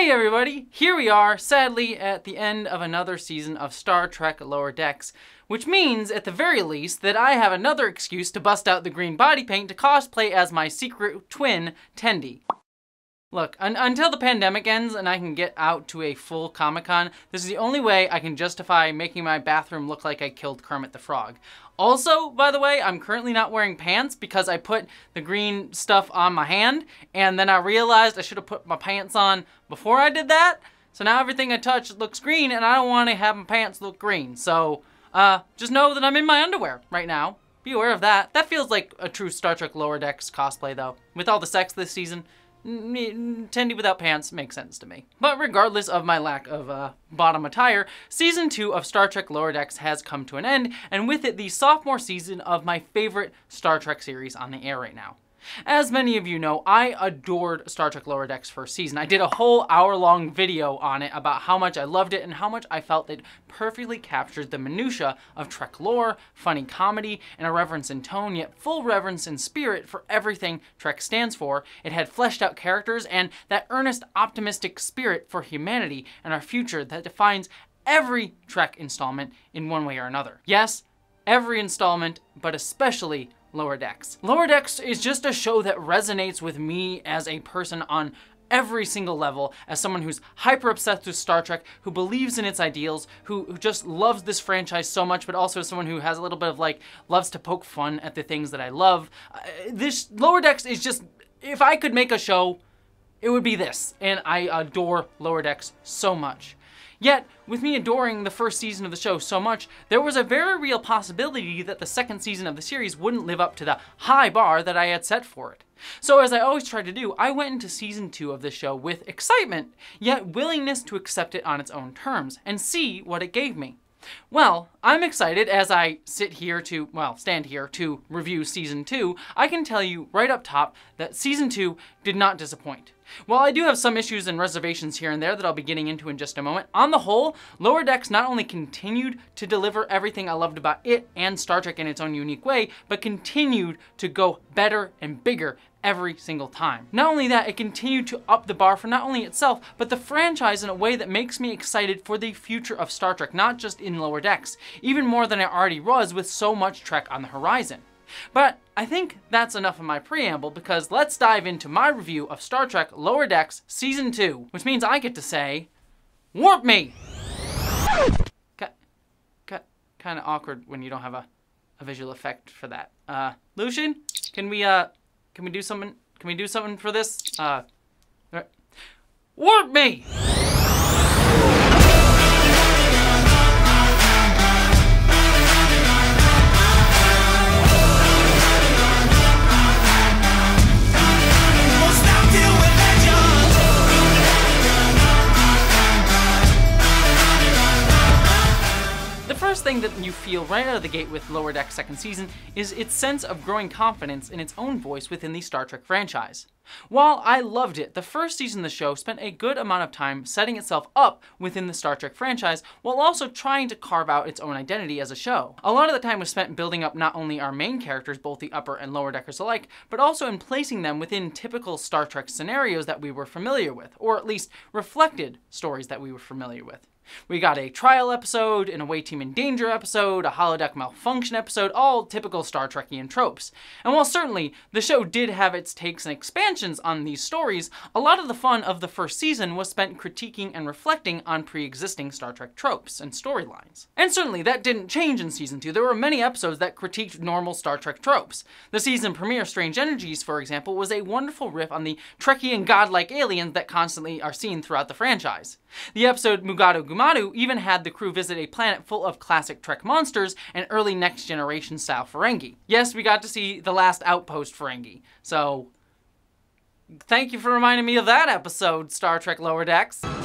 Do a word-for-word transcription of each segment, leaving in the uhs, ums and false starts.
Hey everybody, here we are, sadly, at the end of another season of Star Trek Lower Decks, which means, at the very least, that I have another excuse to bust out the green body paint to cosplay as my secret twin, Tendi. Look, un until the pandemic ends and I can get out to a full Comic-Con, this is the only way I can justify making my bathroom look like I killed Kermit the Frog. Also, by the way, I'm currently not wearing pants because I put the green stuff on my hand, and then I realized I should have put my pants on before I did that. So now everything I touch looks green, and I don't want to have my pants look green. So, uh, just know that I'm in my underwear right now. Be aware of that. That feels like a true Star Trek Lower Decks cosplay, though. With all the sex this season, Tendi without pants makes sense to me. But regardless of my lack of uh, bottom attire, Season two of Star Trek Lower Decks has come to an end, and with it the sophomore season of my favorite Star Trek series on the air right now. As many of you know, I adored Star Trek Lower Decks first season. I did a whole hour-long video on it about how much I loved it and how much I felt it perfectly captured the minutiae of Trek lore, funny comedy, and a reverence in tone, yet full reverence in spirit for everything Trek stands for. It had fleshed out characters and that earnest, optimistic spirit for humanity and our future that defines every Trek installment in one way or another. Yes, every installment, but especially Lower Decks. Lower Decks is just a show that resonates with me as a person on every single level, as someone who's hyper obsessed with Star Trek, who believes in its ideals, who, who just loves this franchise so much, but also someone who has a little bit of like, loves to poke fun at the things that I love. Uh, this Lower Decks is just, if I could make a show, it would be this, and I adore Lower Decks so much. Yet, with me adoring the first season of the show so much, there was a very real possibility that the second season of the series wouldn't live up to the high bar that I had set for it. So as I always try to do, I went into season two of the show with excitement, yet willingness to accept it on its own terms, and see what it gave me. Well, I'm excited as I sit here to, well, stand here to review season two. I can tell you right up top that season two did not disappoint. While I do have some issues and reservations here and there that I'll be getting into in just a moment, on the whole, Lower Decks not only continued to deliver everything I loved about it and Star Trek in its own unique way, but continued to go better and bigger every single time. Not only that, it continued to up the bar for not only itself, but the franchise in a way that makes me excited for the future of Star Trek, not just in Lower Decks, even more than I already was with so much Trek on the horizon. But I think that's enough of my preamble, because let's dive into my review of Star Trek Lower Decks Season two, which means I get to say, warp me! Kind of awkward when you don't have a, a visual effect for that. Uh, Lucian, can we, uh, can we do something, can we do something for this? Uh, warp me! The first thing that you feel right out of the gate with Lower Decks second season is its sense of growing confidence in its own voice within the Star Trek franchise. While I loved it, the first season of the show spent a good amount of time setting itself up within the Star Trek franchise while also trying to carve out its own identity as a show. A lot of the time was spent building up not only our main characters, both the upper and lower deckers alike, but also in placing them within typical Star Trek scenarios that we were familiar with, or at least reflected stories that we were familiar with. We got a trial episode, an away team in danger episode, a holodeck malfunction episode, all typical Star Trekian tropes. And while certainly the show did have its takes and expansions on these stories, a lot of the fun of the first season was spent critiquing and reflecting on pre-existing Star Trek tropes and storylines. And certainly that didn't change in season two. There were many episodes that critiqued normal Star Trek tropes. The season premiere, Strange Energies, for example, was a wonderful riff on the Trekian godlike aliens that constantly are seen throughout the franchise. The episode Mugado Gumadu even had the crew visit a planet full of classic Trek monsters and early Next Generation style Ferengi. Yes, we got to see the last outpost Ferengi, so thank you for reminding me of that episode, Star Trek Lower Decks. I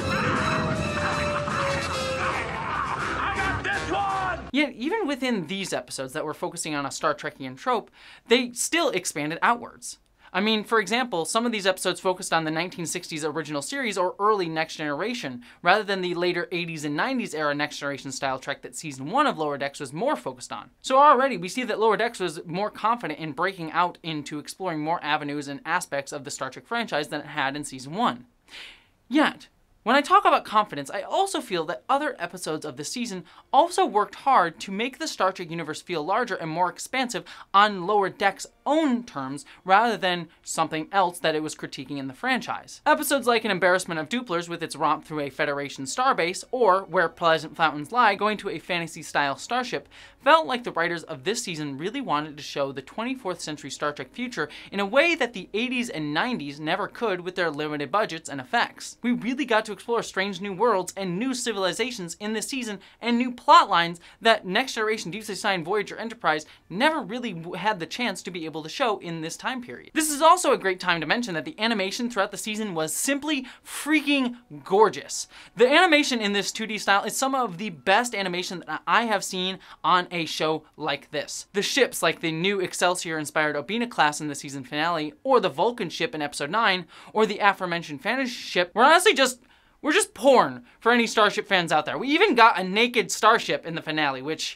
got this one! Yet, even within these episodes that were focusing on a Star Trekian trope, they still expanded outwards. I mean, for example, some of these episodes focused on the nineteen sixties original series or early Next Generation, rather than the later eighties and nineties era Next Generation style Trek that season one of Lower Decks was more focused on. So already we see that Lower Decks was more confident in breaking out into exploring more avenues and aspects of the Star Trek franchise than it had in season one. Yet, When I talk about confidence, I also feel that other episodes of the season also worked hard to make the Star Trek universe feel larger and more expansive on Lower Decks' own terms, rather than something else that it was critiquing in the franchise. Episodes like An Embarrassment of Duplers with its romp through a Federation starbase, or Where Pleasant Fountains Lie going to a fantasy-style starship, felt like the writers of this season really wanted to show the twenty-fourth century Star Trek future in a way that the eighties and nineties never could with their limited budgets and effects. We really got to explore strange new worlds and new civilizations in this season, and new plot lines that Next Generation, Deep Space Nine, Voyager, Enterprise never really had the chance to be able to show in this time period. This is also a great time to mention that the animation throughout the season was simply freaking gorgeous. The animation in this two D style is some of the best animation that I have seen on a show like this. The ships like the new Excelsior-inspired Obina class in the season finale, or the Vulcan ship in episode nine, or the aforementioned fantasy ship, were honestly just We're just porn for any Starship fans out there. We even got a naked starship in the finale, which...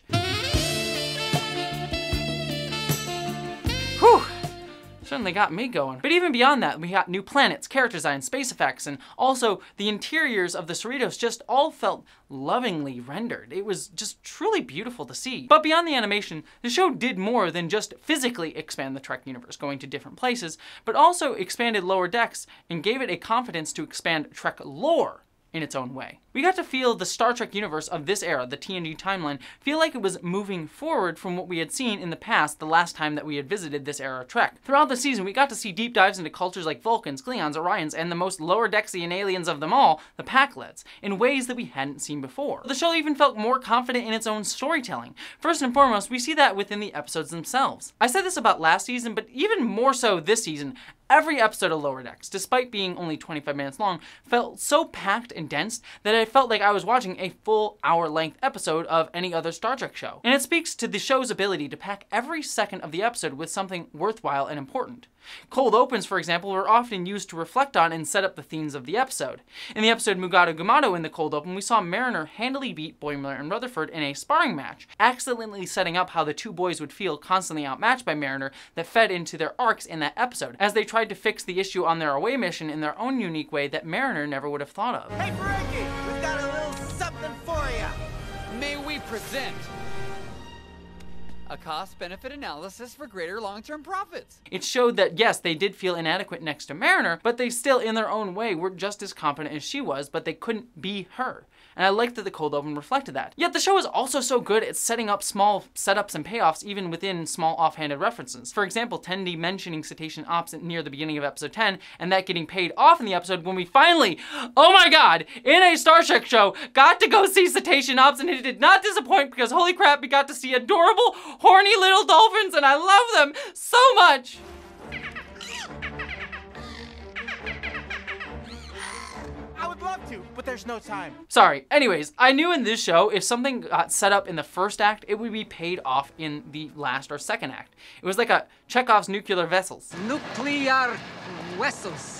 Whew! Certainly got me going. But even beyond that, we got new planets, character design, space effects, and also the interiors of the Cerritos just all felt lovingly rendered. It was just truly beautiful to see. But beyond the animation, the show did more than just physically expand the Trek universe, going to different places, but also expanded Lower Decks and gave it a confidence to expand Trek lore in its own way. We got to feel the Star Trek universe of this era, the T N G timeline, feel like it was moving forward from what we had seen in the past the last time that we had visited this era of Trek. Throughout the season, we got to see deep dives into cultures like Vulcans, Klingons, Orions, and the most Lower Decksian aliens of them all, the Pakleds, in ways that we hadn't seen before. The show even felt more confident in its own storytelling. First and foremost, we see that within the episodes themselves. I said this about last season, but even more so this season, every episode of Lower Decks, despite being only twenty-five minutes long, felt so packed and dense that I felt like I was watching a full hour-length episode of any other Star Trek show. And it speaks to the show's ability to pack every second of the episode with something worthwhile and important. Cold opens, for example, were often used to reflect on and set up the themes of the episode. In the episode Mugado Gumado in the cold open, we saw Mariner handily beat Boimler and Rutherford in a sparring match, accidentally setting up how the two boys would feel constantly outmatched by Mariner that fed into their arcs in that episode, as they tried to fix the issue on their away mission in their own unique way that Mariner never would have thought of. Hey Ferengi, we've got a little something for you. May we present a cost-benefit analysis for greater long-term profits. It showed that, yes, they did feel inadequate next to Mariner, but they still, in their own way, were just as competent as she was, but they couldn't be her. And I liked that the cold open reflected that. Yet the show is also so good at setting up small setups and payoffs even within small offhanded references. For example, Tendi mentioning cetacean ops near the beginning of episode ten, and that getting paid off in the episode when we finally, oh my god, in a Star Trek show, got to go see cetacean ops, and it did not disappoint because holy crap, we got to see adorable, horny little dolphins, and I love them so much. I would love to, but there's no time. Sorry. Anyways, I knew in this show, if something got set up in the first act, it would be paid off in the last or second act. It was like a Chekhov's nuclear vessels. Nuclear vessels.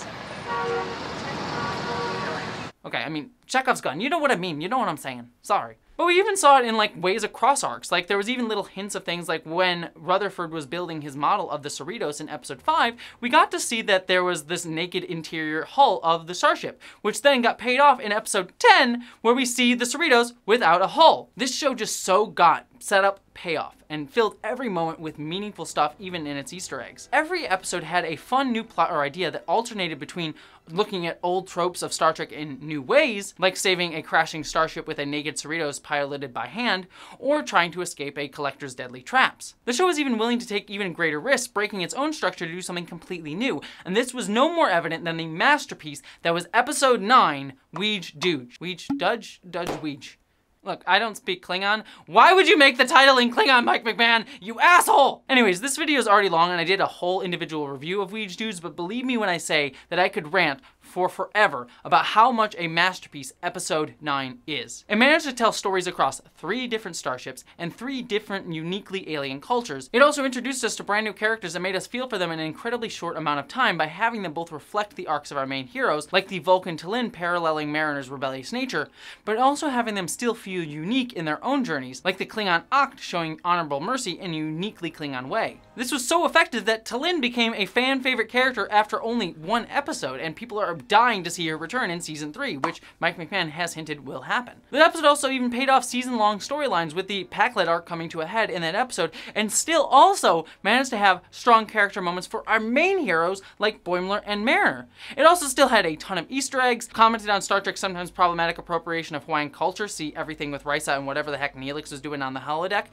Okay, I mean, Chekhov's gun. You know what I mean. You know what I'm saying. Sorry. But we even saw it in like ways across arcs. Like there was even little hints of things like when Rutherford was building his model of the Cerritos in episode five, we got to see that there was this naked interior hull of the starship, which then got paid off in episode ten, where we see the Cerritos without a hull. This show just so got set up, payoff, and filled every moment with meaningful stuff, even in its Easter eggs. Every episode had a fun new plot or idea that alternated between looking at old tropes of Star Trek in new ways, like saving a crashing starship with a naked Cerritos piloted by hand, or trying to escape a collector's deadly traps. The show was even willing to take even greater risks, breaking its own structure to do something completely new, and this was no more evident than the masterpiece that was episode nine, Weej Dooge. Weej Dudge? Dudge Weej. Look, I don't speak Klingon. Why would you make the title in Klingon, Mike McMahon? You asshole! Anyways, this video is already long and I did a whole individual review of Weej Dudes, but believe me when I say that I could rant for forever about how much a masterpiece episode nine is. It managed to tell stories across three different starships and three different uniquely alien cultures. It also introduced us to brand new characters that made us feel for them in an incredibly short amount of time by having them both reflect the arcs of our main heroes, like the Vulcan T'Lyn paralleling Mariner's rebellious nature, but also having them still feel unique in their own journeys, like the Klingon Oct showing honorable mercy in a uniquely Klingon way. This was so effective that T'Lyn became a fan favorite character after only one episode, and people are dying to see her return in season three, which Mike McMahon has hinted will happen. The episode also even paid off season-long storylines, with the Pac-Led arc coming to a head in that episode, and still also managed to have strong character moments for our main heroes like Boimler and Mariner. It also still had a ton of Easter eggs, commented on Star Trek's sometimes problematic appropriation of Hawaiian culture, see everything with Risa and whatever the heck Neelix was doing on the holodeck.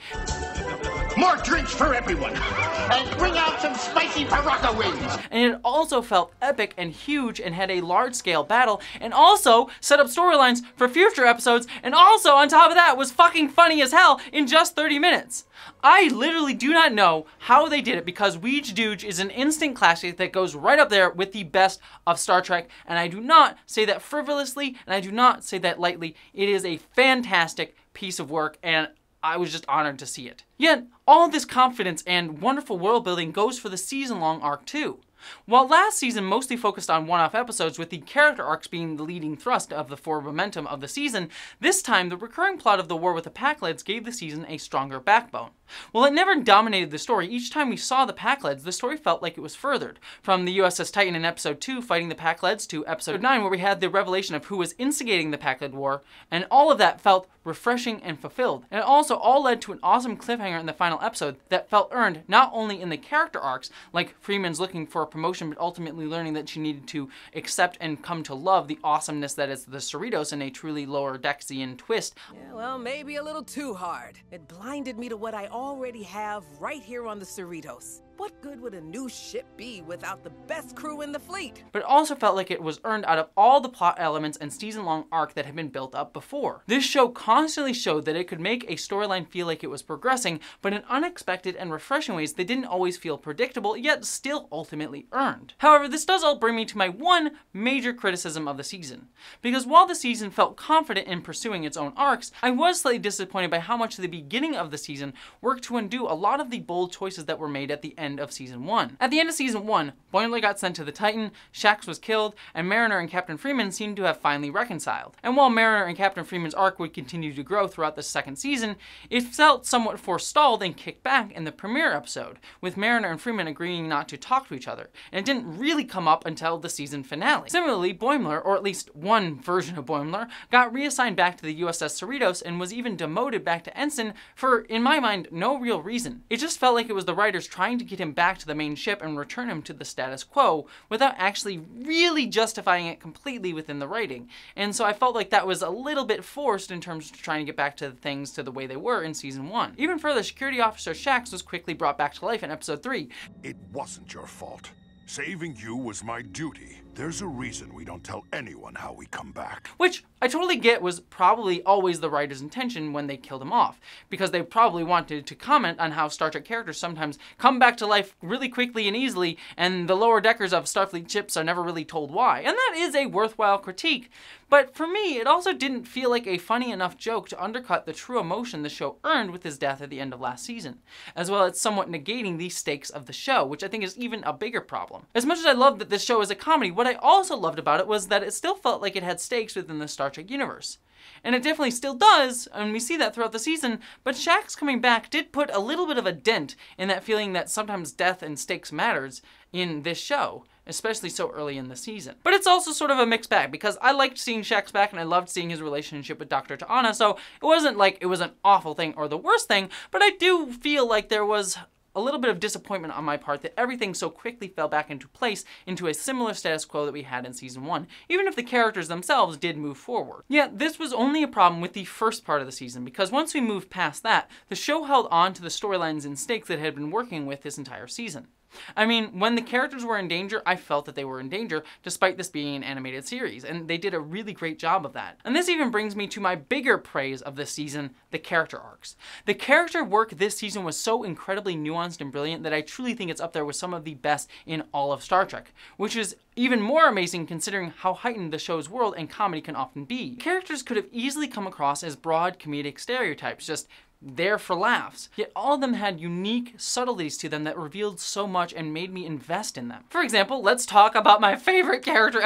More drinks for everyone! And bring out some spicy Baraka wings! And it also felt epic and huge and had a large-scale battle, and also set up storylines for future episodes, and also, on top of that, was fucking funny as hell in just thirty minutes. I literally do not know how they did it, because Weege Dooge is an instant classic that goes right up there with the best of Star Trek, and I do not say that frivolously, and I do not say that lightly. It is a fantastic piece of work, and I was just honored to see it. Yet, all this confidence and wonderful world building goes for the season-long arc too. While last season mostly focused on one-off episodes, with the character arcs being the leading thrust of the forward momentum of the season, this time the recurring plot of the war with the Pac-Leds gave the season a stronger backbone. While it never dominated the story, each time we saw the Pac-Leds, the story felt like it was furthered. From the U S S Titan in episode two fighting the Pac-Leds to episode nine, where we had the revelation of who was instigating the Pac-Led war, and all of that felt refreshing and fulfilled. And it also all led to an awesome cliffhanger in the final episode that felt earned not only in the character arcs, like Freeman's looking for a promotion but ultimately learning that she needed to accept and come to love the awesomeness that is the Cerritos in a truly lower Dexian twist. Yeah, well, maybe a little too hard. It blinded me to what I already have right here on the Cerritos. What good would a new ship be without the best crew in the fleet? But it also felt like it was earned out of all the plot elements and season-long arc that had been built up before. This show constantly showed that it could make a storyline feel like it was progressing, but in unexpected and refreshing ways that didn't always feel predictable, yet still ultimately earned. However, this does all bring me to my one major criticism of the season. Because while the season felt confident in pursuing its own arcs, I was slightly disappointed by how much the beginning of the season worked to undo a lot of the bold choices that were made at the end of season one. At the end of season one, Boimler got sent to the Titan, Shax was killed, and Mariner and Captain Freeman seemed to have finally reconciled. And while Mariner and Captain Freeman's arc would continue to grow throughout the second season, it felt somewhat forestalled and kicked back in the premiere episode, with Mariner and Freeman agreeing not to talk to each other, and it didn't really come up until the season finale. Similarly, Boimler, or at least one version of Boimler, got reassigned back to the U S S Cerritos and was even demoted back to Ensign for, in my mind, no real reason. It just felt like it was the writers trying to get him back to the main ship and return him to the status quo without actually really justifying it completely within the writing. And so I felt like that was a little bit forced in terms of trying to get back to things to the way they were in season one. Even further, Security Officer Shax was quickly brought back to life in episode three. It wasn't your fault. Saving you was my duty. There's a reason we don't tell anyone how we come back. Which I totally get was probably always the writer's intention when they killed him off, because they probably wanted to comment on how Star Trek characters sometimes come back to life really quickly and easily, and the lower deckers of Starfleet ships are never really told why. And that is a worthwhile critique. But for me, it also didn't feel like a funny enough joke to undercut the true emotion the show earned with his death at the end of last season, as well as somewhat negating the stakes of the show, which I think is even a bigger problem. As much as I love that this show is a comedy, what I also loved about it was that it still felt like it had stakes within the Star Trek universe. And it definitely still does, and we see that throughout the season, but Shax coming back did put a little bit of a dent in that feeling that sometimes death and stakes matters in this show, especially so early in the season. But it's also sort of a mixed bag, because I liked seeing Shax back and I loved seeing his relationship with Doctor T'Ana, so it wasn't like it was an awful thing or the worst thing, but I do feel like there was a little bit of disappointment on my part that everything so quickly fell back into place into a similar status quo that we had in season one, even if the characters themselves did move forward. Yet this was only a problem with the first part of the season, because once we moved past that, the show held on to the storylines and stakes that it had been working with this entire season. I mean, when the characters were in danger, I felt that they were in danger, despite this being an animated series, and they did a really great job of that. And this even brings me to my bigger praise of this season, the character arcs. The character work this season was so incredibly nuanced and brilliant that I truly think it's up there with some of the best in all of Star Trek, which is even more amazing considering how heightened the show's world and comedy can often be. Characters could have easily come across as broad comedic stereotypes, just there for laughs. Yet all of them had unique subtleties to them that revealed so much and made me invest in them. For example, let's talk about my favorite character ever,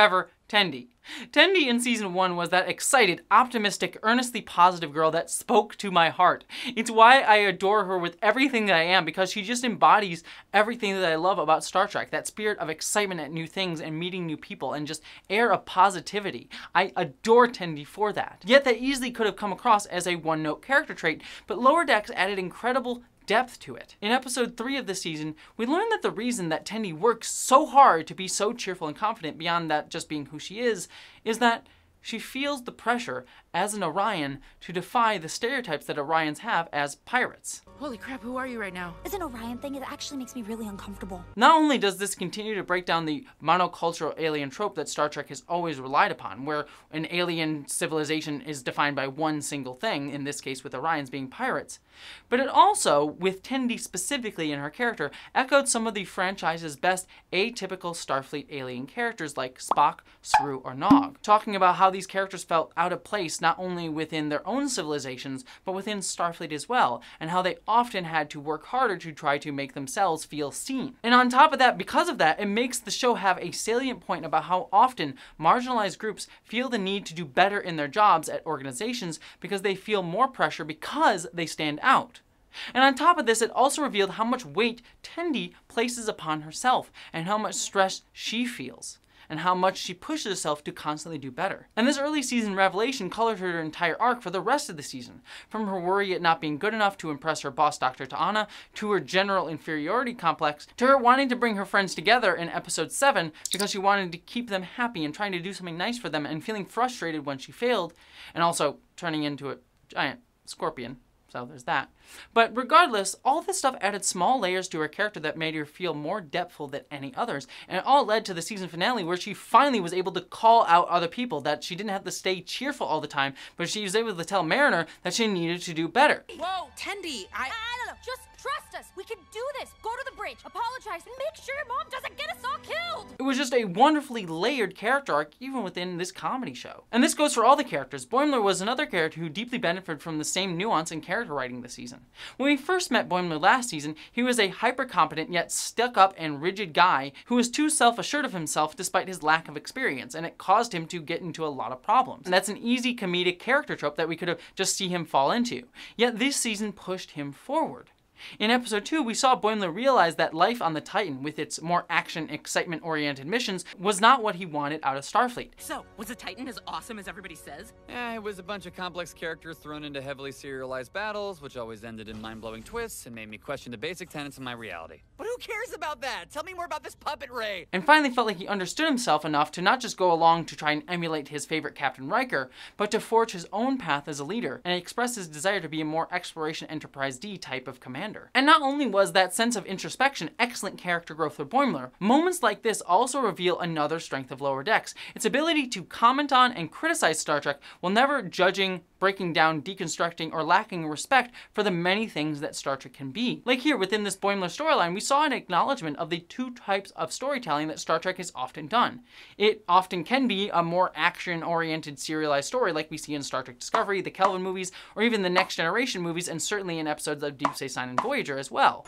Tendi. Tendi in season one was that excited, optimistic, earnestly positive girl that spoke to my heart. It's why I adore her with everything that I am, because she just embodies everything that I love about Star Trek. That spirit of excitement at new things and meeting new people and just air of positivity. I adore Tendi for that. Yet that easily could have come across as a one-note character trait, but Lower Decks added incredible depth to it. In episode three of the season, we learned that the reason that Tendi works so hard to be so cheerful and confident beyond that just being who she is, is that she feels the pressure as an Orion to defy the stereotypes that Orions have as pirates. Holy crap, who are you right now? As an Orion thing, it actually makes me really uncomfortable. Not only does this continue to break down the monocultural alien trope that Star Trek has always relied upon, where an alien civilization is defined by one single thing, in this case with Orions being pirates, but it also, with Tendi specifically in her character, echoed some of the franchise's best atypical Starfleet alien characters like Spock, Saru, or Nog, talking about how these characters felt out of place not only within their own civilizations, but within Starfleet as well, and how they often had to work harder to try to make themselves feel seen. And on top of that, because of that, it makes the show have a salient point about how often marginalized groups feel the need to do better in their jobs at organizations because they feel more pressure because they stand out. And on top of this, it also revealed how much weight Tendi places upon herself and how much stress she feels, and how much she pushes herself to constantly do better. And this early season revelation colored her entire arc for the rest of the season, from her worry at not being good enough to impress her boss Doctor T'Ana, to her general inferiority complex, to her wanting to bring her friends together in episode seven because she wanted to keep them happy and trying to do something nice for them and feeling frustrated when she failed, and also turning into a giant scorpion. So there's that. But regardless, all this stuff added small layers to her character that made her feel more depthful than any others. And it all led to the season finale where she finally was able to call out other people, that she didn't have to stay cheerful all the time, but she was able to tell Mariner that she needed to do better. Whoa, Tendi, I... I don't know. Just trust us. We can do this. Go to the bridge, apologize, and make sure your mom doesn't get us all killed. It was just a wonderfully layered character arc, even within this comedy show. And this goes for all the characters. Boimler was another character who deeply benefited from the same nuance in character writing this season. When we first met Boimler last season, he was a hyper-competent yet stuck-up and rigid guy who was too self-assured of himself despite his lack of experience, and it caused him to get into a lot of problems. And that's an easy comedic character trope that we could have just see him fall into. Yet this season pushed him forward. In episode two, we saw Boimler realize that life on the Titan, with its more action, excitement-oriented missions, was not what he wanted out of Starfleet. So, was the Titan as awesome as everybody says? Eh, it was a bunch of complex characters thrown into heavily serialized battles, which always ended in mind-blowing twists and made me question the basic tenets of my reality. But who cares about that? Tell me more about this puppet Ray. And finally felt like he understood himself enough to not just go along to try and emulate his favorite Captain Riker, but to forge his own path as a leader, and express his desire to be a more Exploration Enterprise D type of commander. And not only was that sense of introspection excellent character growth for Boimler, moments like this also reveal another strength of Lower Decks: its ability to comment on and criticize Star Trek while never judging, breaking down, deconstructing, or lacking respect for the many things that Star Trek can be. Like here, within this Boimler storyline, we saw an acknowledgement of the two types of storytelling that Star Trek has often done. It often can be a more action-oriented serialized story like we see in Star Trek Discovery, the Kelvin movies, or even the Next Generation movies, and certainly in episodes of Deep Space Nine and Voyager as well.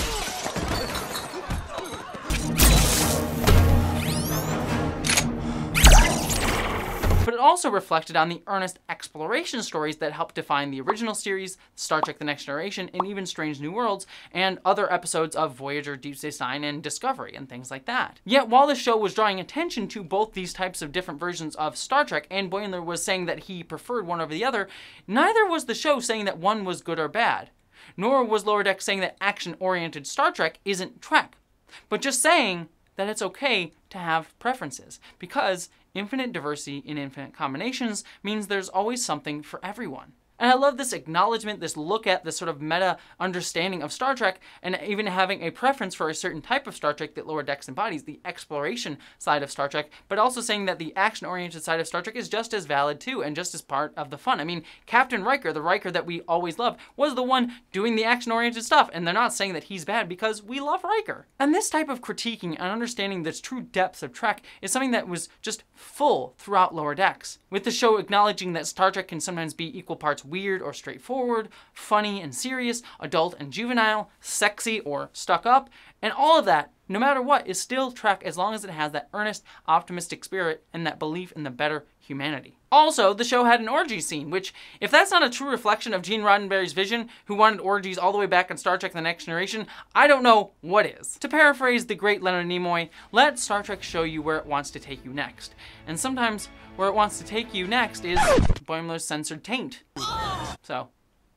But it also reflected on the earnest exploration stories that helped define the original series, Star Trek The Next Generation, and even Strange New Worlds, and other episodes of Voyager, Deep Space Nine, and Discovery, and things like that. Yet while the show was drawing attention to both these types of different versions of Star Trek, and Boimler was saying that he preferred one over the other, neither was the show saying that one was good or bad. Nor was Lower Decks saying that action-oriented Star Trek isn't Trek, but just saying that it's okay to have preferences, because infinite diversity in infinite combinations means there's always something for everyone. And I love this acknowledgement, this look at this sort of meta understanding of Star Trek, and even having a preference for a certain type of Star Trek that Lower Decks embodies, the exploration side of Star Trek, but also saying that the action-oriented side of Star Trek is just as valid too, and just as part of the fun. I mean, Captain Riker, the Riker that we always loved, was the one doing the action-oriented stuff, and they're not saying that he's bad because we love Riker. And this type of critiquing and understanding the true depths of Trek is something that was just full throughout Lower Decks, with the show acknowledging that Star Trek can sometimes be equal parts weird or straightforward, funny and serious, adult and juvenile, sexy or stuck up, and all of that no matter what, is still Trek as long as it has that earnest, optimistic spirit and that belief in the better humanity. Also, the show had an orgy scene, which, if that's not a true reflection of Gene Roddenberry's vision, who wanted orgies all the way back in Star Trek The Next Generation, I don't know what is. To paraphrase the great Leonard Nimoy, let Star Trek show you where it wants to take you next. And sometimes, where it wants to take you next is Boimler's censored taint. So,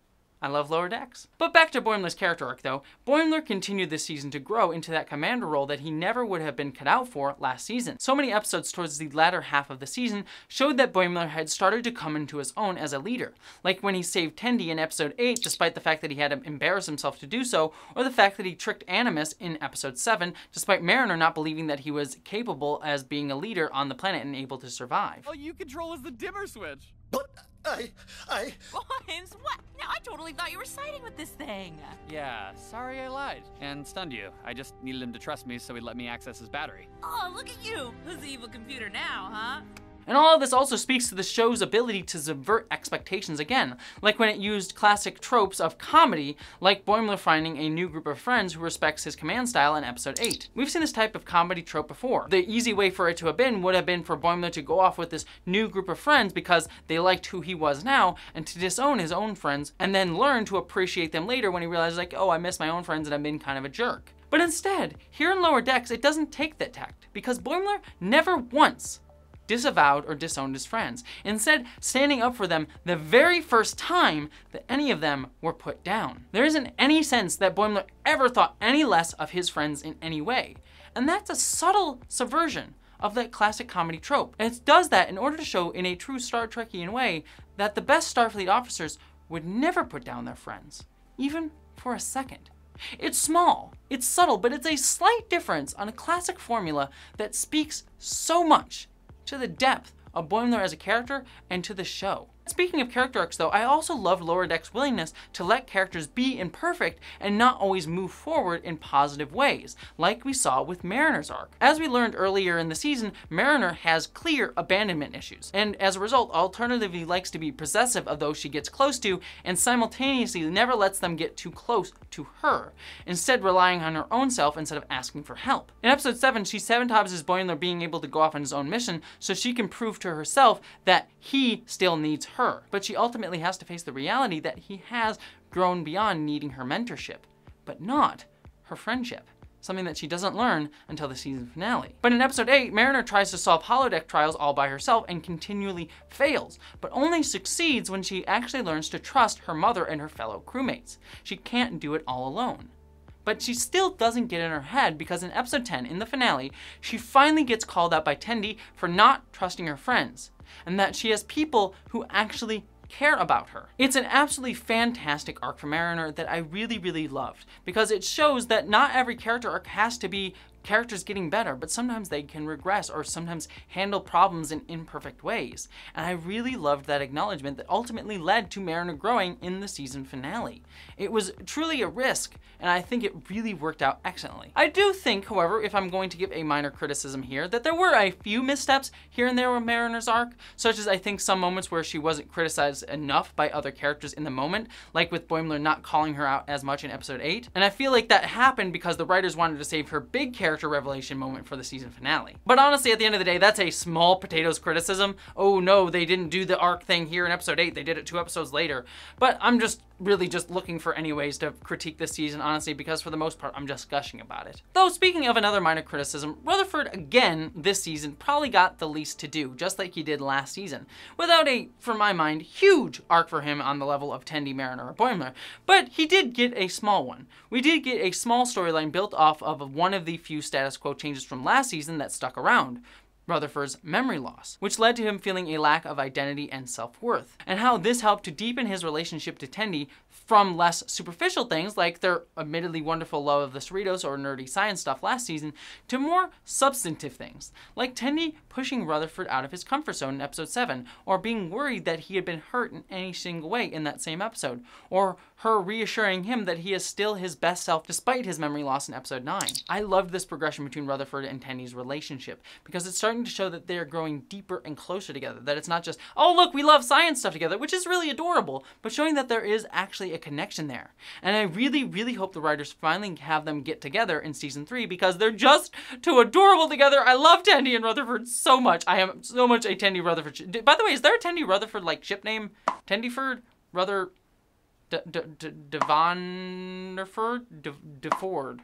I love Lower Decks. But back to Boimler's character arc though, Boimler continued this season to grow into that commander role that he never would have been cut out for last season. So many episodes towards the latter half of the season showed that Boimler had started to come into his own as a leader. Like when he saved Tendi in episode eight despite the fact that he had to embarrass himself to do so, or the fact that he tricked Animus in episode seven despite Mariner not believing that he was capable as being a leader on the planet and able to survive. All you control is the dimmer switch. But I, I... Boims, what? No, I totally thought you were siding with this thing. Yeah, sorry I lied. And stunned you. I just needed him to trust me so he'd let me access his battery. Oh, look at you. Who's the evil computer now, huh? And all of this also speaks to the show's ability to subvert expectations again, like when it used classic tropes of comedy, like Boimler finding a new group of friends who respects his command style in episode eight. We've seen this type of comedy trope before. The easy way for it to have been would have been for Boimler to go off with this new group of friends because they liked who he was now, and to disown his own friends, and then learn to appreciate them later when he realizes like, oh, I miss my own friends and I've been kind of a jerk. But instead, here in Lower Decks, it doesn't take that tact, because Boimler never once disavowed or disowned his friends, instead standing up for them the very first time that any of them were put down. There isn't any sense that Boimler ever thought any less of his friends in any way, and that's a subtle subversion of that classic comedy trope. And it does that in order to show in a true Star Trekian way that the best Starfleet officers would never put down their friends, even for a second. It's small, it's subtle, but it's a slight difference on a classic formula that speaks so much to the depth of Boimler as a character and to the show. Speaking of character arcs though, I also love Lower Decks' willingness to let characters be imperfect and not always move forward in positive ways, like we saw with Mariner's arc. As we learned earlier in the season, Mariner has clear abandonment issues, and as a result, alternatively likes to be possessive of those she gets close to, and simultaneously never lets them get too close to her, instead relying on her own self instead of asking for help. In episode seven, she sabotages Boimler being able to go off on his own mission so she can prove to herself that he still needs her. Her, but she ultimately has to face the reality that he has grown beyond needing her mentorship, but not her friendship, something that she doesn't learn until the season finale. But in episode eight, Mariner tries to solve holodeck trials all by herself and continually fails, but only succeeds when she actually learns to trust her mother and her fellow crewmates. She can't do it all alone. But she still doesn't get in her head because in episode ten, in the finale, she finally gets called out by Tendi for not trusting her friends, and that she has people who actually care about her. It's an absolutely fantastic arc for Mariner that I really, really loved, because it shows that not every character arc has to be characters getting better, but sometimes they can regress or sometimes handle problems in imperfect ways. And I really loved that acknowledgement that ultimately led to Mariner growing in the season finale. It was truly a risk, and I think it really worked out excellently. I do think, however, if I'm going to give a minor criticism here, that there were a few missteps here and there with Mariner's arc, such as I think some moments where she wasn't criticized enough by other characters in the moment, like with Boimler not calling her out as much in episode eight. And I feel like that happened because the writers wanted to save her big character revelation moment for the season finale. But honestly, at the end of the day, that's a small potatoes criticism. Oh no, they didn't do the arc thing here in episode eight, they did it two episodes later. But I'm just really just looking for any ways to critique this season, honestly, because for the most part, I'm just gushing about it. Though, speaking of another minor criticism, Rutherford, again, this season, probably got the least to do, just like he did last season, without a, for my mind, huge arc for him on the level of Tendi, Mariner, or Boimler. But he did get a small one. We did get a small storyline built off of one of the few status quo changes from last season that stuck around: Rutherford's memory loss, which led to him feeling a lack of identity and self-worth, and how this helped to deepen his relationship to Tendi from less superficial things like their admittedly wonderful love of the Cerritos or nerdy science stuff last season to more substantive things, like Tendi pushing Rutherford out of his comfort zone in episode seven, or being worried that he had been hurt in any single way in that same episode, or her reassuring him that he is still his best self despite his memory loss in episode nine. I loved this progression between Rutherford and Tendi's relationship because it's starting wanting to show that they are growing deeper and closer together. That it's not just, oh look, we love science stuff together, which is really adorable, but showing that there is actually a connection there. And I really, really hope the writers finally have them get together in season three because they're just too adorable together. I love Tendi and Rutherford so much. I am so much a Tendi Rutherford. Sh- By the way, is there a Tendi Rutherford like ship name? Tendyford? Ruther... D- D- D- Devonderford? De- DeFord?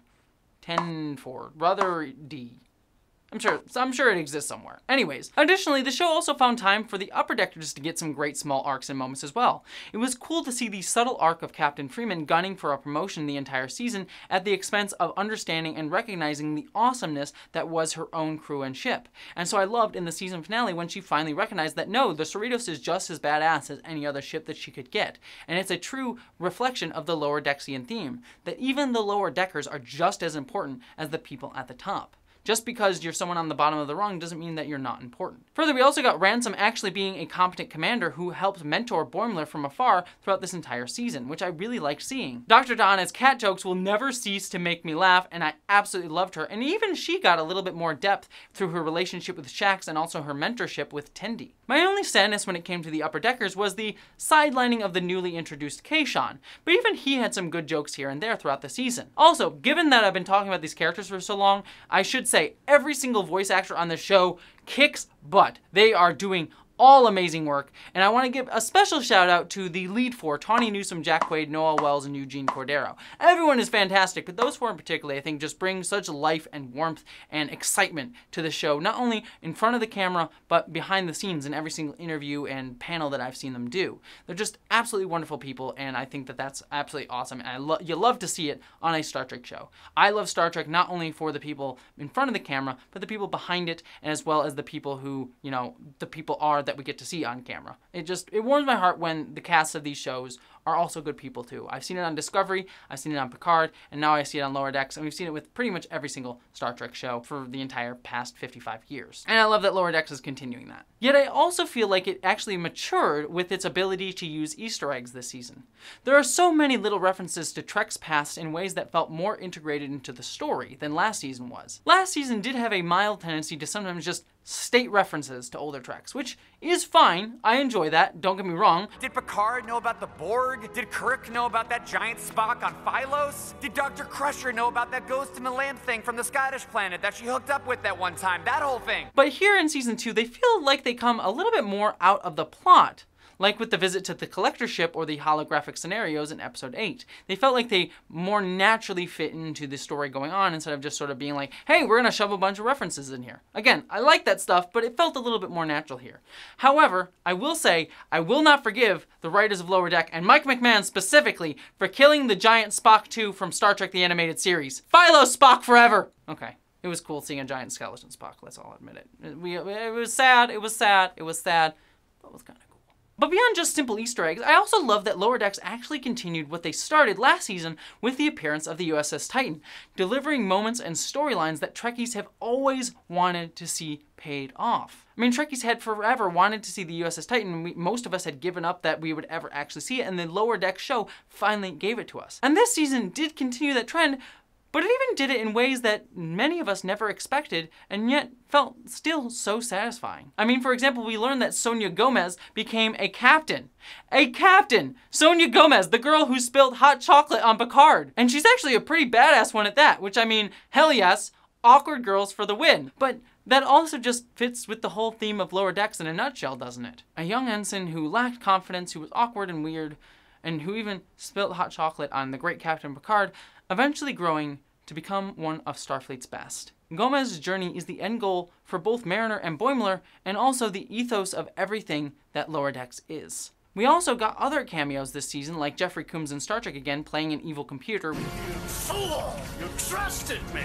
Tenford? Ruther D. I'm sure, I'm sure it exists somewhere. Anyways, additionally, the show also found time for the Upper Deckers to get some great small arcs and moments as well. It was cool to see the subtle arc of Captain Freeman gunning for a promotion the entire season at the expense of understanding and recognizing the awesomeness that was her own crew and ship. And so I loved in the season finale when she finally recognized that no, the Cerritos is just as badass as any other ship that she could get. And it's a true reflection of the Lower Decksian theme, that even the Lower Deckers are just as important as the people at the top. Just because you're someone on the bottom of the rung doesn't mean that you're not important. Further, we also got Ransom actually being a competent commander who helped mentor Boimler from afar throughout this entire season, which I really liked seeing. Doctor Donna's cat jokes will never cease to make me laugh, and I absolutely loved her, and even she got a little bit more depth through her relationship with Shax and also her mentorship with Tendi. My only sadness when it came to the Upper Deckers was the sidelining of the newly introduced Kayshawn, but even he had some good jokes here and there throughout the season. Also, given that I've been talking about these characters for so long, I should say Say, every single voice actor on the show kicks butt. They are doing all amazing work, and I want to give a special shout out to the lead four, Tawny Newsome, Jack Quaid, Noah Wells, and Eugene Cordero. Everyone is fantastic, but those four in particular I think just bring such life and warmth and excitement to the show, not only in front of the camera, but behind the scenes in every single interview and panel that I've seen them do. They're just absolutely wonderful people, and I think that that's absolutely awesome, and I lo- you love to see it on a Star Trek show. I love Star Trek not only for the people in front of the camera, but the people behind it, and as well as the people who, you know, the people are that we get to see on camera. It just, it warms my heart when the casts of these shows are also good people too. I've seen it on Discovery, I've seen it on Picard, and now I see it on Lower Decks, and we've seen it with pretty much every single Star Trek show for the entire past fifty-five years. And I love that Lower Decks is continuing that. Yet I also feel like it actually matured with its ability to use Easter eggs this season. There are so many little references to Trek's past in ways that felt more integrated into the story than last season was. Last season did have a mild tendency to sometimes just state references to older Treks, which is fine. I enjoy that, don't get me wrong. Did Picard know about the Borg? Did Kirk know about that giant Spock on Phylos? Did Doctor Crusher know about that ghost in the lamp thing from the Scottish planet that she hooked up with that one time? That whole thing. But here in season two, they feel like they come a little bit more out of the plot. Like with the visit to the collector ship or the holographic scenarios in episode eight. They felt like they more naturally fit into the story going on instead of just sort of being like, hey, we're gonna shove a bunch of references in here. Again, I like that stuff, but it felt a little bit more natural here. However, I will say, I will not forgive the writers of Lower Deck, and Mike McMahon specifically, for killing the giant Spock two from Star Trek the Animated Series. Philo Spock forever! Okay. It was cool seeing a giant skeleton Spock, let's all admit it. It, we, it was sad, it was sad, it was sad, but it was kind of cool. But beyond just simple Easter eggs, I also love that Lower Decks actually continued what they started last season with the appearance of the U S S Titan, delivering moments and storylines that Trekkies have always wanted to see paid off. I mean, Trekkies had forever wanted to see the U S S Titan. We, most of us had given up that we would ever actually see it, and the Lower Decks show finally gave it to us. And this season did continue that trend, but it even did it in ways that many of us never expected and yet felt still so satisfying. I mean, for example, we learned that Sonia Gomez became a captain. A captain! Sonia Gomez, the girl who spilled hot chocolate on Picard. And she's actually a pretty badass one at that, which I mean, hell yes, awkward girls for the win. But that also just fits with the whole theme of Lower Decks in a nutshell, doesn't it? A young ensign who lacked confidence, who was awkward and weird, and who even spilled hot chocolate on the great Captain Picard, eventually growing to become one of Starfleet's best. Gomez's journey is the end goal for both Mariner and Boimler, and also the ethos of everything that Lower Decks is. We also got other cameos this season, like Jeffrey Combs in Star Trek again, playing an evil computer. You fool! You trusted me!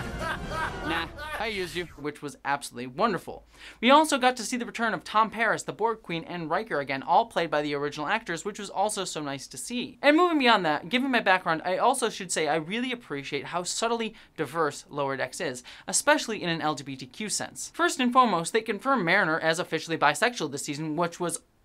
Nah, I use you. Which was absolutely wonderful. We also got to see the return of Tom Paris, the Borg Queen, and Riker again, all played by the original actors, which was also so nice to see. And moving beyond that, given my background, I also should say I really appreciate how subtly diverse Lower Decks is, especially in an L G B T Q sense. First and foremost, they confirmed Mariner as officially bisexual this season, which was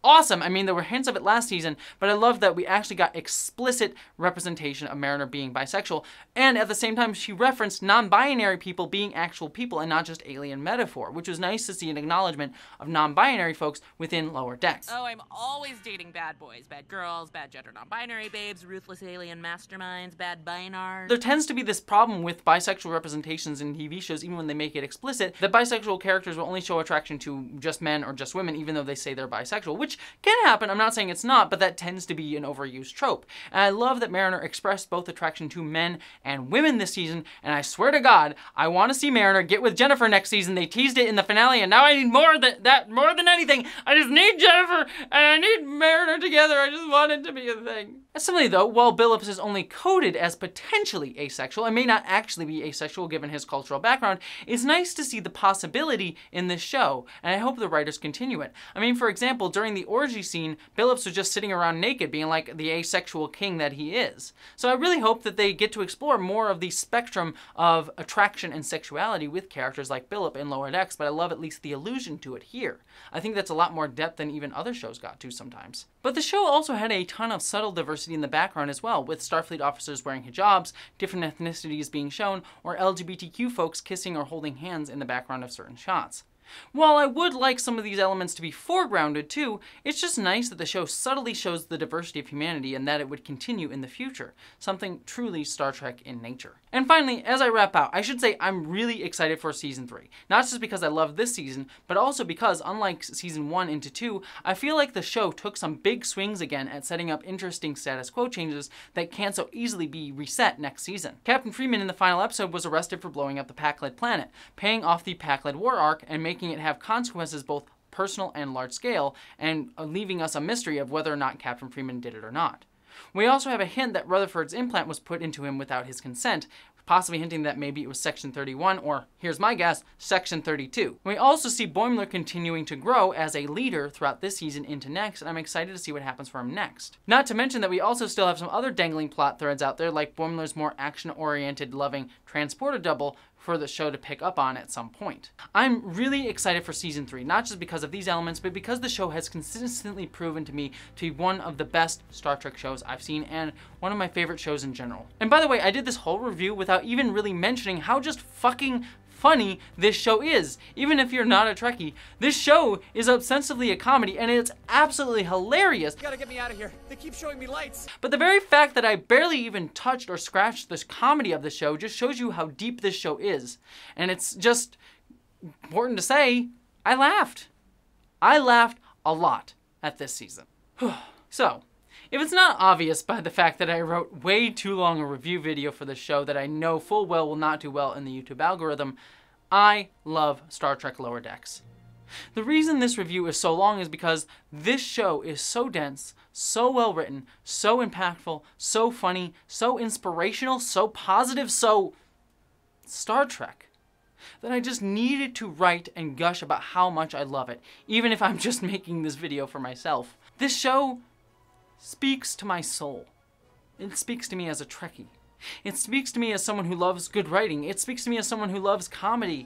awesome. I mean, there were hints of it last season, but I love that we actually got explicit representation of Mariner being bisexual, and at the same time, she referenced non-binary people being actual people and not just alien metaphor, which was nice to see an acknowledgement of non-binary folks within Lower Decks. Oh, I'm always dating bad boys, bad girls, bad gender non-binary babes, ruthless alien masterminds, bad binars. There tends to be this problem with bisexual representations in T V shows, even when they make it explicit, that bisexual characters will only show attraction to just men or just women, even though they say they're bisexual, which can happen. I'm not saying it's not, but that tends to be an overused trope. And I love that Mariner expressed both attraction to men and women this season, and I swear to God, I want to see Mariner get with Jennifer next season. They teased it in the finale, and now I need more than that, more than anything. I just need Jennifer, and I need Mariner together. I just want it to be a thing. Similarly though, while Billups is only coded as potentially asexual and may not actually be asexual given his cultural background, it's nice to see the possibility in this show, and I hope the writers continue it. I mean, for example, during the orgy scene, Billups was just sitting around naked, being like the asexual king that he is. So I really hope that they get to explore more of the spectrum of attraction and sexuality with characters like Billup in Lower Decks, but I love at least the allusion to it here. I think that's a lot more depth than even other shows got to sometimes. But the show also had a ton of subtle diversity in the background as well, with Starfleet officers wearing hijabs, different ethnicities being shown, or L G B T Q folks kissing or holding hands in the background of certain shots. While I would like some of these elements to be foregrounded too, it's just nice that the show subtly shows the diversity of humanity and that it would continue in the future, something truly Star Trek in nature. And finally, as I wrap out, I should say I'm really excited for season three. Not just because I love this season, but also because, unlike season one into two, I feel like the show took some big swings again at setting up interesting status quo changes that can't so easily be reset next season. Captain Freeman in the final episode was arrested for blowing up the Pakled planet, paying off the Pakled war arc and making it have consequences both personal and large scale, and leaving us a mystery of whether or not Captain Freeman did it or not. We also have a hint that Rutherford's implant was put into him without his consent, possibly hinting that maybe it was Section thirty-one, or, here's my guess, Section thirty-two. We also see Boimler continuing to grow as a leader throughout this season into next, and I'm excited to see what happens for him next. Not to mention that we also still have some other dangling plot threads out there, like Boimler's more action-oriented, loving transporter double for the show to pick up on at some point. I'm really excited for season three, not just because of these elements, but because the show has consistently proven to me to be one of the best Star Trek shows I've seen, and one of my favorite shows in general. And by the way, I did this whole review without even really mentioning how just fucking funny this show is. Even if you're not a Trekkie, this show is ostensibly a comedy, and it's absolutely hilarious. You gotta get me out of here. They keep showing me lights. But the very fact that I barely even touched or scratched this comedy of the show just shows you how deep this show is. And it's just important to say, I laughed. I laughed a lot at this season. So, if it's not obvious by the fact that I wrote way too long a review video for the show that I know full well will not do well in the YouTube algorithm, I love Star Trek Lower Decks. The reason this review is so long is because this show is so dense, so well written, so impactful, so funny, so inspirational, so positive, so Star Trek, that I just needed to write and gush about how much I love it, even if I'm just making this video for myself. This show speaks to my soul. It speaks to me as a Trekkie. It speaks to me as someone who loves good writing. It speaks to me as someone who loves comedy.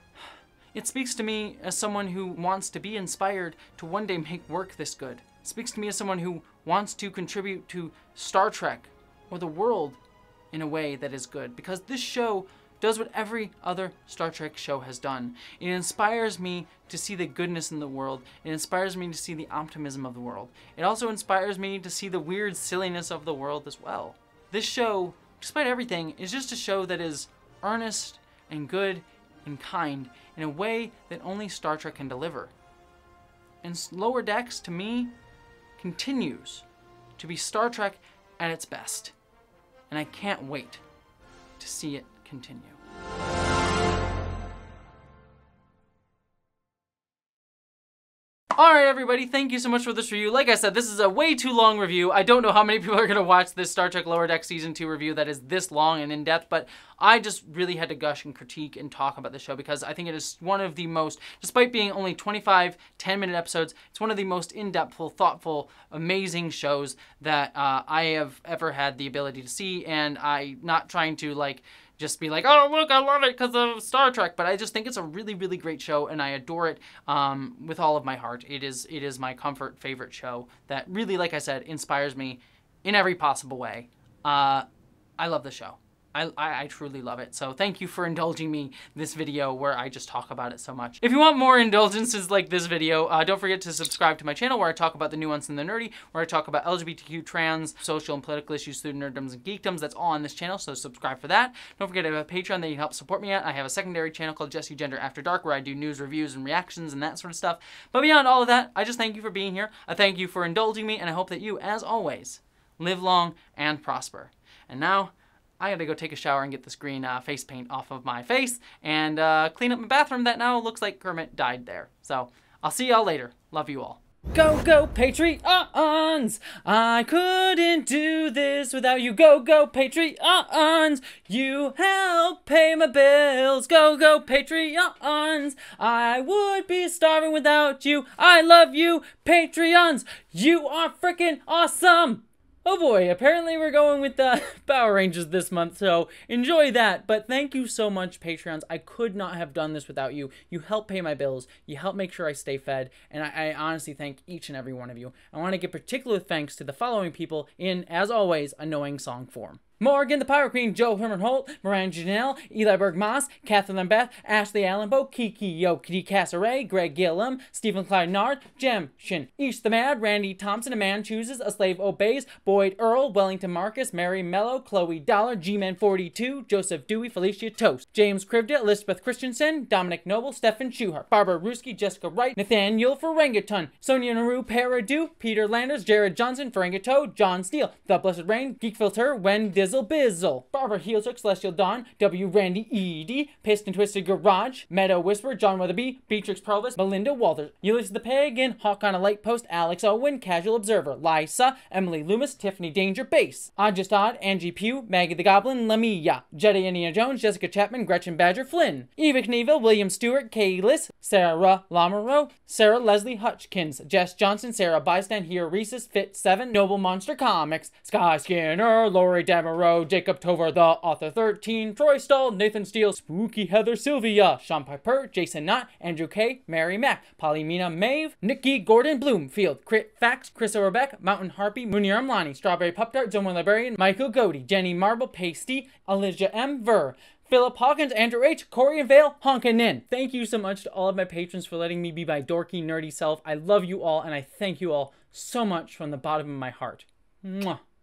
It speaks to me as someone who wants to be inspired to one day make work this good. It speaks to me as someone who wants to contribute to Star Trek or the world in a way that is good. Because this show does what every other Star Trek show has done. It inspires me to see the goodness in the world. It inspires me to see the optimism of the world. It also inspires me to see the weird silliness of the world as well. This show, despite everything, is just a show that is earnest and good and kind in a way that only Star Trek can deliver. And Lower Decks, to me, continues to be Star Trek at its best. And I can't wait to see it continue. Alright everybody, thank you so much for this review. Like I said, this is a way too long review. I don't know how many people are going to watch this Star Trek Lower Decks Season two review that is this long and in-depth, but I just really had to gush and critique and talk about the show because I think it is one of the most, despite being only twenty-five ten-minute episodes, it's one of the most in-depth, thoughtful, amazing shows that uh, I have ever had the ability to see, and I'm not trying to, like, just be like, oh, look, I love it because of Star Trek. But I just think it's a really, really great show, and I adore it um, with all of my heart. It is, it is my comfort favorite show that really, like I said, inspires me in every possible way. Uh, I love the show. I, I, I truly love it. So thank you for indulging me this video where I just talk about it so much. If you want more indulgences like this video, uh, don't forget to subscribe to my channel where I talk about the nuance and the nerdy, where I talk about L G B T Q, trans, social and political issues, student nerddoms, and geekdoms. That's all on this channel, so subscribe for that. Don't forget I have a Patreon that you can help support me at. I have a secondary channel called Jessie Gender After Dark where I do news, reviews, and reactions and that sort of stuff. But beyond all of that, I just thank you for being here. I thank you for indulging me, and I hope that you, as always, live long and prosper. And now, I gotta go take a shower and get this green uh, face paint off of my face and uh, clean up my bathroom that now looks like Kermit died there. So, I'll see y'all later. Love you all. Go, go, Patreons! I couldn't do this without you. Go, go, Patreons! You help pay my bills. Go, go, Patreons! I would be starving without you. I love you, Patreons! You are freaking awesome! Oh boy, apparently we're going with the Power Rangers this month, so enjoy that. But thank you so much, Patreons. I could not have done this without you. You help pay my bills. You help make sure I stay fed. And I, I honestly thank each and every one of you. I want to give particular thanks to the following people in, as always, annoying song form. Morgan the Pirate Queen, Joe Herman Holt, Miranda Janelle, Eli Berg Moss, Kathleen Beth, Ashley Allenbo, Kiki Yoki Cassaray, Greg Gillum, Stephen Clyde Nard, Jem Shin, Ish the Mad, Randy Thompson, A Man Chooses, A Slave Obeys, Boyd Earl, Wellington Marcus, Mary Mello, Chloe Dollar, G-Man forty-two, Joseph Dewey, Felicia Toast, James Krivda, Elizabeth Christensen, Dominic Noble, Stefan Schuhart, Barbara Ruski, Jessica Wright, Nathaniel Ferengaton, Sonia Naru Paradu, Peter Landers, Jared Johnson, Ferengato, John Steele, The Blessed Rain, Geek Filter, Wen Dizzle Bizzle, Barbara Heeltook, Celestial Dawn, W. Randy Edie, Pissed and Twisted Garage, Meadow Whisper, John Weatherby, Beatrix Provost, Melinda Walters, Ulysses the Pagan, Hawk on a Light Post, Alex Owen, Casual Observer, Lysa, Emily Loomis, Tiffany Danger Base, Odd Just Odd, Angie Pugh, Maggie the Goblin, Lamia, Jedi Indiana Jones, Jessica Chapman, Gretchen Badger Flynn, Eva Knievel, William Stewart, Kay Liss, Sarah Lamoureux, Sarah Leslie Hutchkins, Jess Johnson, Sarah Bystand, Here Reese's, Fit seven, Noble Monster Comics, Sky Skinner, Lori Demereau, Jacob Tovar, The Author thirteen, Troy Stahl, Nathan Steele, Spooky Heather Sylvia, Sean Piper, Jason Knott, Andrew K, Mary Mack, Polymina Maeve, Nikki Gordon Bloomfield, Crit Fax, Chris O'Rebeck, Mountain Harpy, Munir Amlani, Strawberry Pup Tart, Zoma Librarian, Michael Godey, Jenny Marble, Pasty, Elijah M. Ver, Philip Hawkins, Andrew H, Corey and Vale, honkin' in. Thank you so much to all of my patrons for letting me be my dorky, nerdy self. I love you all, and I thank you all so much from the bottom of my heart. Mwah.